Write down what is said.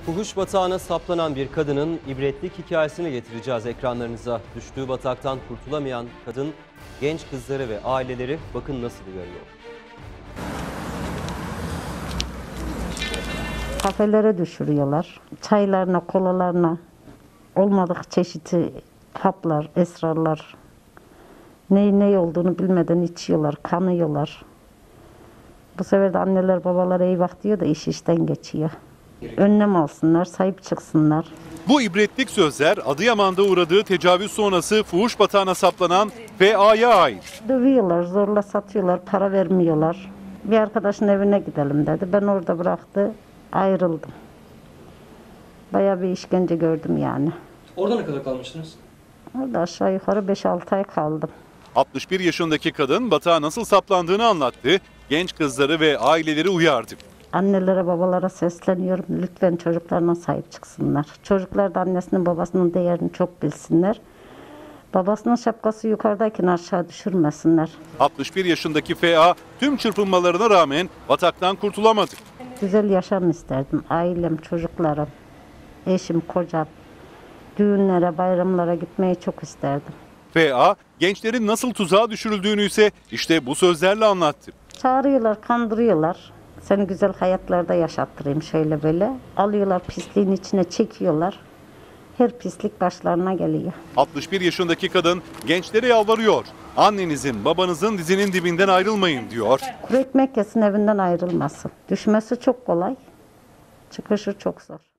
Fuhuş batağına saplanan bir kadının ibretlik hikayesini getireceğiz ekranlarınıza. Düştüğü bataktan kurtulamayan kadın, genç kızları ve aileleri bakın nasıl uyarıyor. Kafelere düşürüyorlar. Çaylarına, kolalarına olmadık çeşitli haplar, esrarlar. Ne olduğunu bilmeden içiyorlar, kanıyorlar. Bu sefer de anneler babalara eyvah diyor da iş işten geçiyor. Önlem alsınlar, sahip çıksınlar. Bu ibretlik sözler Adıyaman'da uğradığı tecavüz sonrası fuhuş batağına saplanan FA'ya ait. Dövüyorlar, zorla satıyorlar, para vermiyorlar. Bir arkadaşın evine gidelim dedi. Ben orada bıraktı, ayrıldım. Bayağı bir işkence gördüm yani. Orada ne kadar kalmıştınız? Orada aşağı yukarı 5-6 ay kaldım. 61 yaşındaki kadın batağa nasıl saplandığını anlattı, genç kızları ve aileleri uyardı. Annelere, babalara sesleniyorum. Lütfen çocuklarına sahip çıksınlar. Çocuklar da annesinin, babasının değerini çok bilsinler. Babasının şapkası yukarıdayken aşağı düşürmesinler. 61 yaşındaki FA tüm çırpınmalarına rağmen bataktan kurtulamadı. Güzel yaşam isterdim. Ailem, çocuklarım, eşim, kocam. Düğünlere, bayramlara gitmeyi çok isterdim. FA gençlerin nasıl tuzağa düşürüldüğünü ise işte bu sözlerle anlattı. Çağırıyorlar, kandırıyorlar. Seni güzel hayatlarda yaşattırayım şöyle böyle. Alıyorlar, pisliğin içine çekiyorlar. Her pislik başlarına geliyor. 61 yaşındaki kadın gençlere yalvarıyor. Annenizin, babanızın dizinin dibinden ayrılmayın diyor. Kuru ekmek yesin, evinden ayrılmasın. Düşmesi çok kolay, çıkışı çok zor.